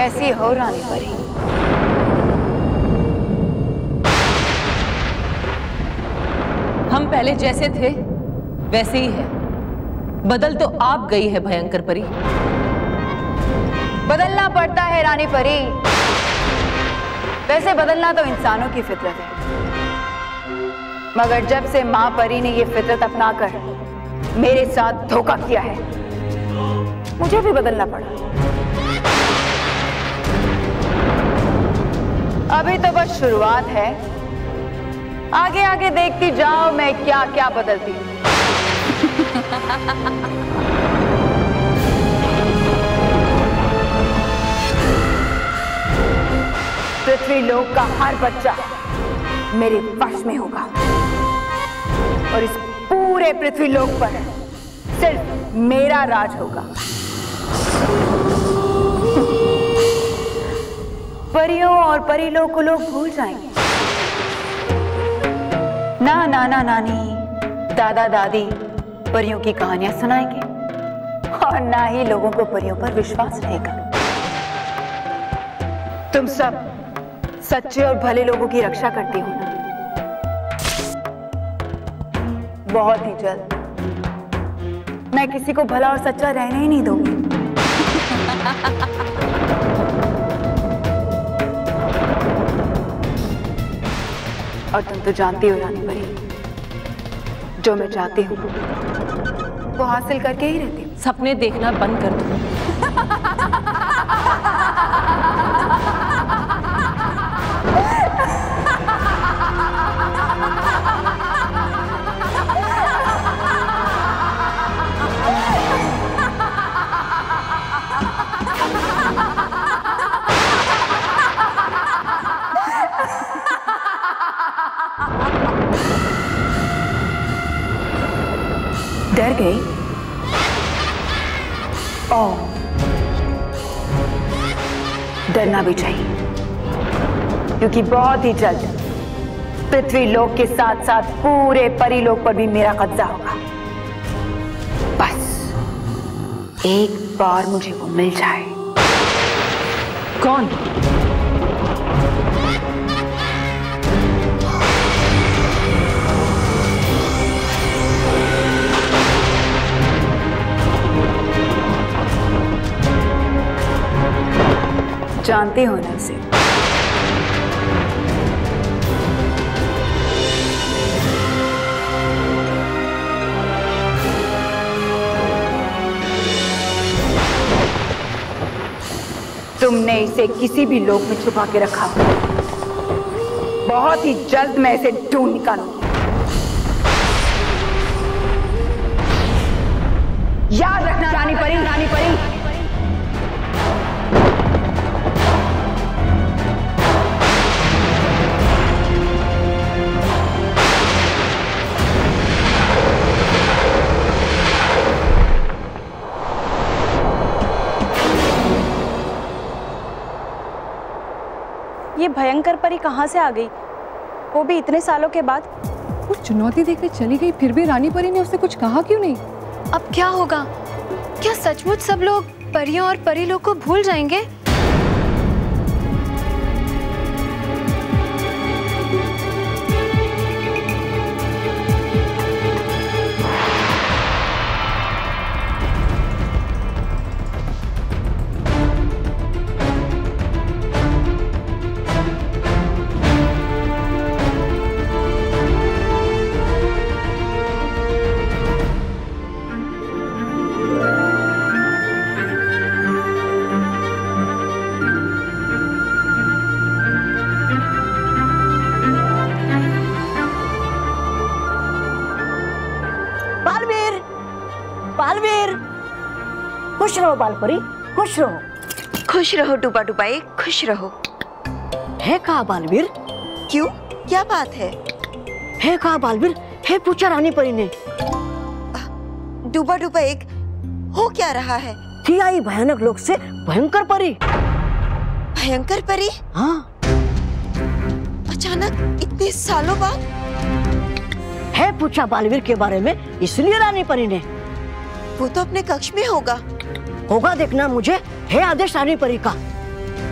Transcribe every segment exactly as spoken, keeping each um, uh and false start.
कैसी हो रानी परी? हम पहले जैसे थे वैसे ही है। बदल तो आप गई है भयंकर परी। बदलना पड़ता है रानी परी। वैसे बदलना तो इंसानों की फितरत है, मगर जब से मां परी ने ये फितरत अपनाकर मेरे साथ धोखा किया है, मुझे भी बदलना पड़ा। अभी तो बस शुरुआत है, आगे आगे देखती जाओ मैं क्या क्या बदलती हूँ। पृथ्वी लोक का हर बच्चा मेरे वश में होगा और इस पूरे पृथ्वी लोक पर सिर्फ मेरा राज होगा। परियों और परी लोग को लोग भूल जाएंगे। ना नाना नानी, दादा दादी परियों की कहानियां सुनाएंगे और ना ही लोगों को परियों पर विश्वास रहेगा। तुम सब सच्चे और भले लोगों की रक्षा करती हो ना? बहुत ही जल्द मैं किसी को भला और सच्चा रहने ही नहीं दूंगी। और तुम तो जानती हो रानी परी, जो मैं चाहती हूँ वो हासिल करके ही रहती हूँ। सपने देखना बंद कर दो। डर गई? ओह, डरना भी चाहिए, क्योंकि बहुत ही जल्द पृथ्वी लोक के साथ साथ पूरे परी लोक पर भी मेरा कब्जा होगा। बस एक बार मुझे वो मिल जाए। कौन? जानती हो ना उसे? तुमने इसे किसी भी लोक में छुपा के रखा, बहुत ही जल्द मैं इसे ढूंढ निकालूंगी। याद रखना रानी परी, रानी परी। ये भयंकर परी कहाँ से आ गई, वो भी इतने सालों के बाद? वो चुनौती देकर चली गई, फिर भी रानी परी ने उससे कुछ कहा क्यों नहीं? अब क्या होगा? क्या सचमुच सब लोग परियों और परी लोग को भूल जाएंगे? बालवेर, खुश रहो बाल परी, खुश रहो। खुश रहो टूपा टूपाई, खुश रहो। है कहा बालवीर? क्यों, क्या बात है? है कहा बालवीर? है पूछा रानी परी ने। टूपा टूपा एक हो क्या रहा है? थी आई भयानक लोक से भयंकर परी। भयंकर परी? हाँ। अचानक इतने सालों बाद? है पूछा बालवीर के बारे में, इसलिए रानी परी ने। वो तो अपने कक्ष में होगा। होगा देखना, मुझे है आदेश रानी परी का।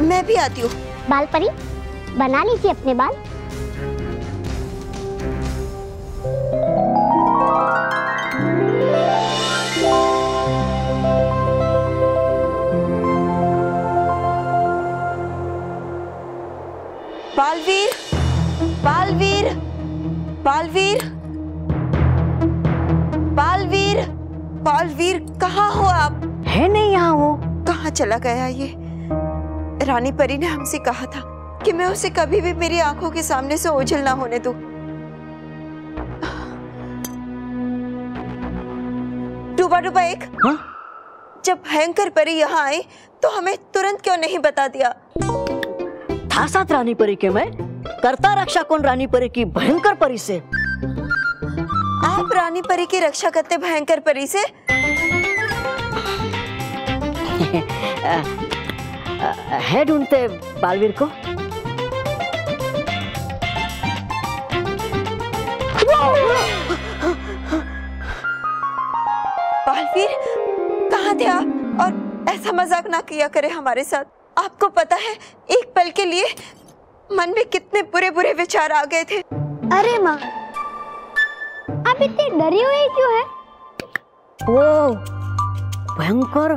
मैं भी आती हूँ। बाल परी, बना लीजिए अपने बाल। बालवीर, बालवीर, बालवीर, बालवीर, बालवीर, कहाँ हो आप? है नहीं यहाँ वो। कहाँ चला गया ये? रानी परी ने हमसे कहा था कि मैं उसे कभी भी मेरी आंखों के सामने से ओझल ना होने दूं। डूबा डूबा एक, हाँ? जब भयंकर परी यहाँ आई तो हमें तुरंत क्यों नहीं बता दिया? था साथ रानी परी के मैं, करता रक्षा कौन रानी परी की भयंकर परी से। आप रानी परी की रक्षा करते भयंकर परी से? है ढूंढते बालवीर को। बालवीर, कहाँ थे आप? और ऐसा मजाक ना किया करे हमारे साथ। आपको पता है एक पल के लिए मन में कितने बुरे बुरे विचार आ गए थे। अरे माँ, आप इतनी डरी हुई क्यों है? वो भयंकर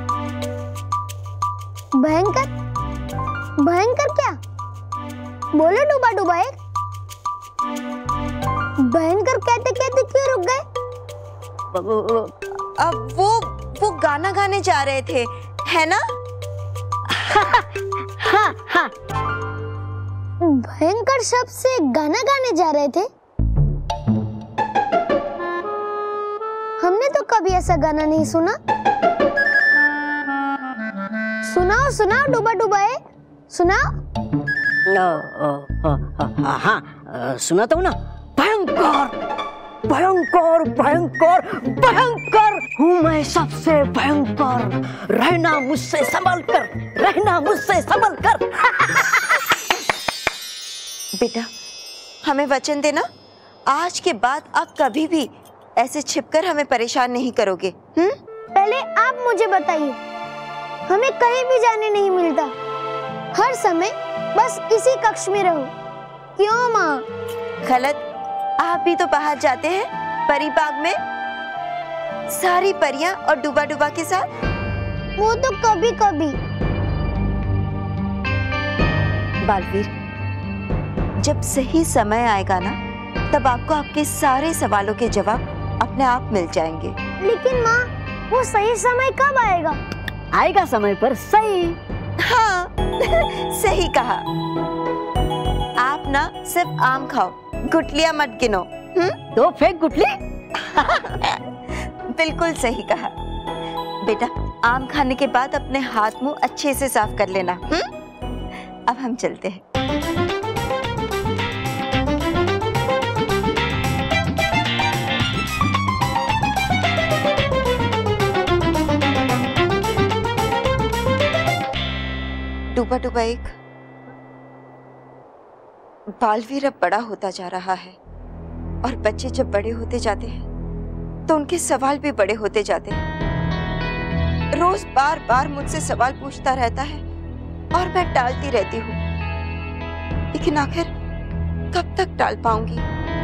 भयंकर भयंकर क्या? बोलो डूबा डूबा एक। भयंकर कहते कहते क्यों रुक गए? अब वो वो गाना गाने जा रहे थे, है ना? हाँ हाँ। भयंकर शब्द से गाना गाने जा रहे थे? हमने तो कभी ऐसा गाना नहीं सुना। सुनाओ सुनाओ डूबा डूबा है, सुनाओ। हाँ, सुनाता हूँ ना। भयंकर भयंकर भयंकर भयंकर हूँ मैं, सबसे भयंकर। रहना मुझसे संभल कर, रहना मुझसे संभल कर। बेटा, हमें वचन देना, आज के बाद आप कभी भी ऐसे छिपकर हमें परेशान नहीं करोगे। हम्म? पहले आप मुझे बताइए, हमें कहीं भी जाने नहीं मिलता, हर समय बस इसी कक्ष में रहो, क्यों माँ? गलत, आप भी तो बाहर जाते हैं परी बाग में, सारी परियां और डूबा डूबा के साथ। वो तो कभी कभी। बालवीर, जब सही समय आएगा ना, तब आपको आपके सारे सवालों के जवाब अपने आप मिल जाएंगे। लेकिन माँ, वो सही समय कब आएगा? आएगा समय पर सही। हाँ सही कहा। आप ना सिर्फ आम खाओ, गुठलियां मत गिनो। हम्म? दो फेंक गुठली। बिल्कुल सही कहा। बेटा, आम खाने के बाद अपने हाथ मुंह अच्छे से साफ कर लेना। हम्म? अब हम चलते हैं। डूबा डूबा एक, बालवीर अब बड़ा होता जा रहा है, और बच्चे जब बड़े होते जाते हैं तो उनके सवाल भी बड़े होते जाते हैं। रोज बार बार मुझसे सवाल पूछता रहता है और मैं टालती रहती हूँ, लेकिन आखिर कब तक टाल पाऊंगी?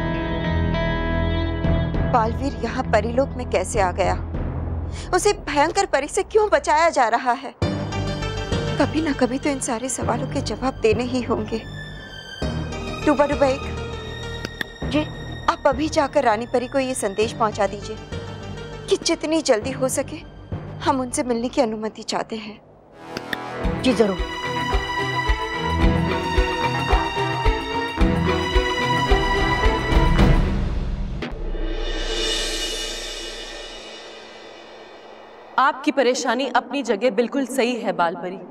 बालवीर यहाँ परीलोक में कैसे आ गया? उसे भयंकर परी से क्यों बचाया जा रहा है? कभी ना कभी तो इन सारे सवालों के जवाब देने ही होंगे। डूबा डूबा एक जी, आप अभी जाकर रानी परी को ये संदेश पहुंचा दीजिए कि जितनी जल्दी हो सके हम उनसे मिलने की अनुमति चाहते हैं। जी जरूर। आपकी परेशानी अपनी जगह बिल्कुल सही है बाल परी।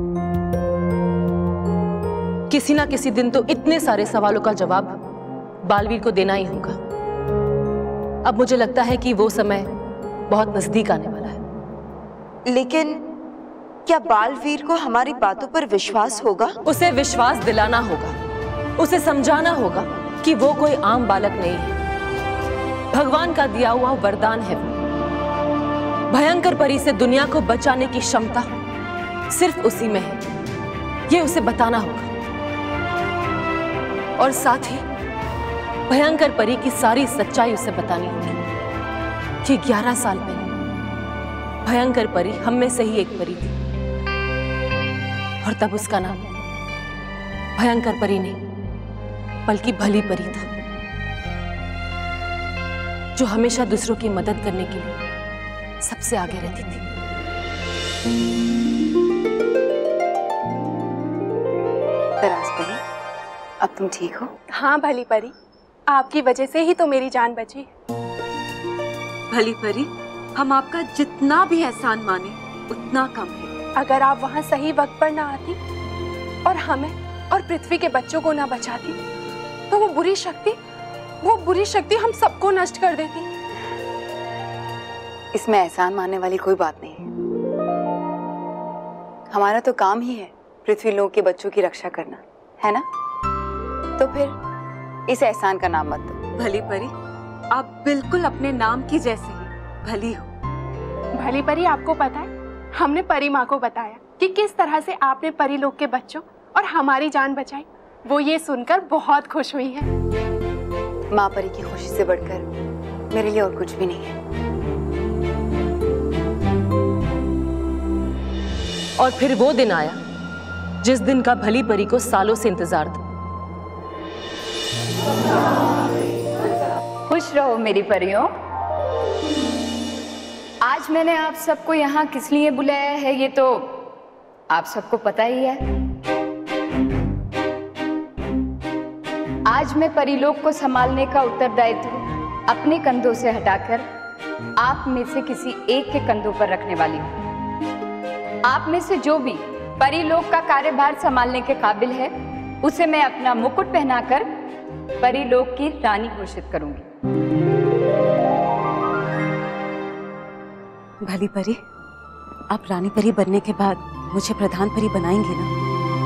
किसी ना किसी दिन तो इतने सारे सवालों का जवाब बालवीर को देना ही होगा। अब मुझे लगता है कि वो समय बहुत नजदीक आने वाला है। लेकिन क्या बालवीर को हमारी बातों पर विश्वास होगा? उसे विश्वास दिलाना होगा, उसे समझाना होगा कि वो कोई आम बालक नहीं है, भगवान का दिया हुआ वरदान है वो। भयंकर परी से दुनिया को बचाने की क्षमता सिर्फ उसी में है। ये उसे बताना होगा, और साथ ही भयंकर परी की सारी सच्चाई उसे बतानी होगी कि ग्यारह साल पहले भयंकर परी हम में से ही एक परी थी, और तब उसका नाम भयंकर परी नहीं बल्कि भली परी था, जो हमेशा दूसरों की मदद करने के लिए सबसे आगे रहती थी। तरास परी, अब तुम ठीक हो? हाँ भली परी, आपकी वजह से ही तो मेरी जान बची। भली परी, हम आपका जितना भी एहसान माने उतना कम है। अगर आप वहाँ सही वक्त पर ना आती और हमें और पृथ्वी के बच्चों को ना बचाती, तो वो बुरी शक्ति वो बुरी शक्ति हम सबको नष्ट कर देती। इसमें एहसान मानने वाली कोई बात नहीं है। हमारा तो काम ही है पृथ्वी लोक के बच्चों की रक्षा करना, है ना? तो फिर इस एहसान का नाम मत दो। भली परी, आप बिल्कुल अपने नाम की जैसे ही भली हो। भली परी, आपको पता है, हमने परी माँ को बताया कि किस तरह से आपने परी लोग के बच्चों और हमारी जान बचाई। वो ये सुनकर बहुत खुश हुई है। माँ परी की खुशी से बढ़कर मेरे लिए और कुछ भी नहीं है। और फिर वो दिन आया जिस दिन का भली परी को सालों से इंतजार था। खुश रहो मेरी परियों। आज मैंने आप सबको यहाँ किस लिए बुलाया है ये तो आप सबको पता ही है। आज मैं परिलोक को संभालने का उत्तरदायित्व अपने कंधों से हटाकर आप में से किसी एक के कंधों पर रखने वाली हूँ। आप में से जो भी परिलोक का कार्यभार संभालने के काबिल है, उसे मैं अपना मुकुट पहनाकर परिलोक की रानी घोषित करूंगी। भली परी, आप रानी परी बनने के बाद मुझे प्रधान परी बनाएंगे ना?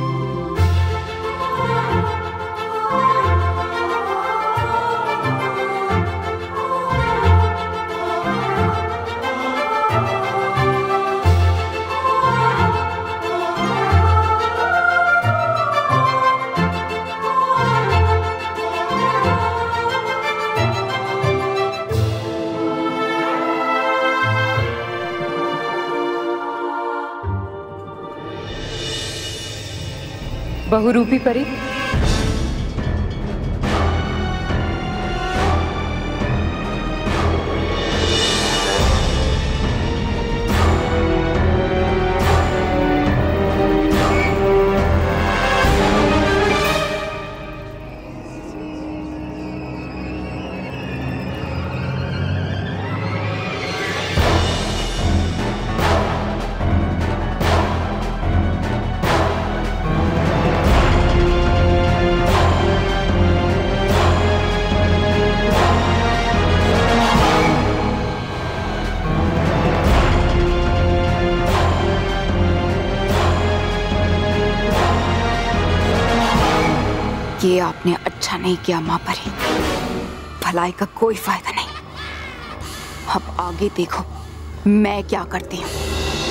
बहुरूपी परी, ये आपने अच्छा नहीं किया माँ परी, भलाई का कोई फायदा नहीं। अब आगे देखो मैं क्या करती हूँ।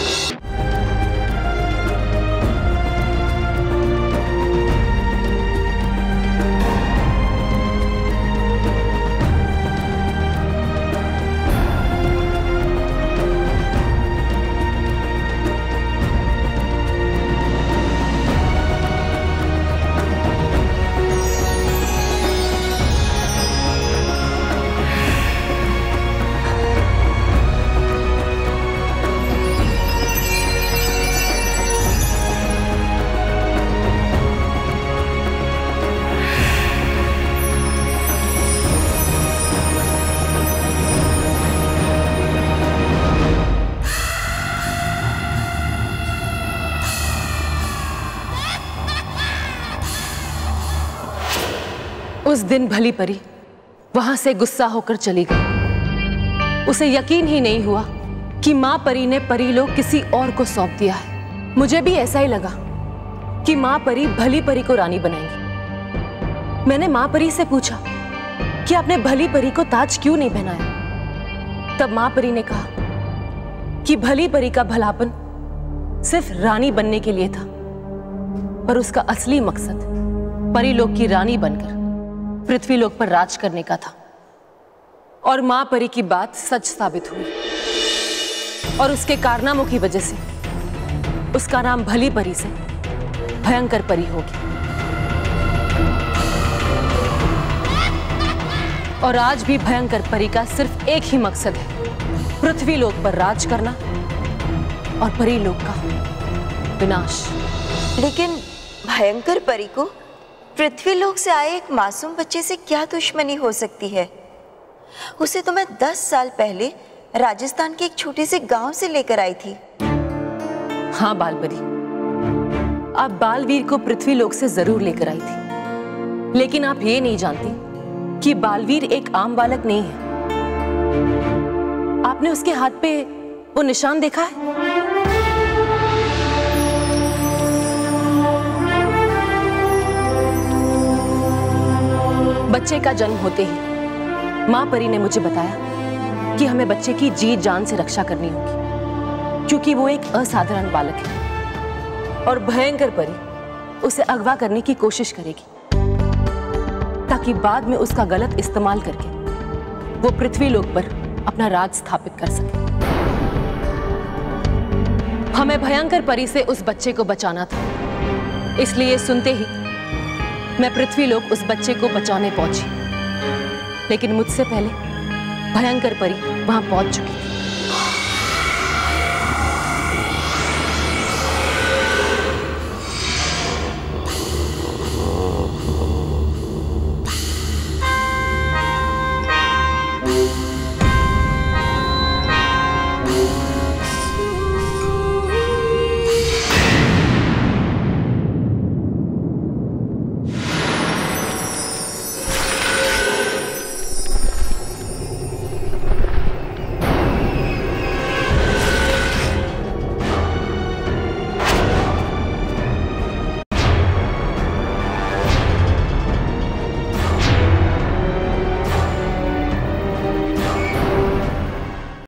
उस दिन भली परी वहां से गुस्सा होकर चली गई। उसे यकीन ही नहीं हुआ कि मां परी ने परिलोक किसी और को सौंप दिया है। मुझे भी ऐसा ही लगा कि मां परी भली परी को रानी बनाएंगी। मैंने मां परी से पूछा कि आपने भली परी को ताज क्यों नहीं पहनाया। तब मां परी ने कहा कि भली परी का भलापन सिर्फ रानी बनने के लिए था, पर उसका असली मकसद परीलोक की रानी बनकर पृथ्वीलोक पर राज करने का था। और मां परी की बात सच साबित हुई और उसके कारनामों की वजह से उसका नाम भली परी से भयंकर परी होगी। और आज भी भयंकर परी का सिर्फ एक ही मकसद है, पृथ्वीलोक पर राज करना और परीलोक का विनाश। लेकिन भयंकर परी को पृथ्वीलोक से आए एक मासूम बच्चे से क्या दुश्मनी हो सकती है? उसे तो मैं दस साल पहले राजस्थान के एक छोटे से गांव से लेकर आई थी। हाँ बाल परी, आप बालवीर को पृथ्वीलोक से जरूर लेकर आई थी, लेकिन आप ये नहीं जानती कि बालवीर एक आम बालक नहीं है। आपने उसके हाथ पे वो निशान देखा है? बच्चे का जन्म होते ही मां परी ने मुझे बताया कि हमें बच्चे की जी जान से रक्षा करनी होगी, क्योंकि वो एक असाधारण बालक है और भयंकर परी उसे अगवा करने की कोशिश करेगी, ताकि बाद में उसका गलत इस्तेमाल करके वो पृथ्वीलोक पर अपना राज स्थापित कर सके। हमें भयंकर परी से उस बच्चे को बचाना था, इसलिए सुनते ही मैं पृथ्वीलोक उस बच्चे को बचाने पहुंची, लेकिन मुझसे पहले भयंकर परी वहां पहुंच चुकी थी।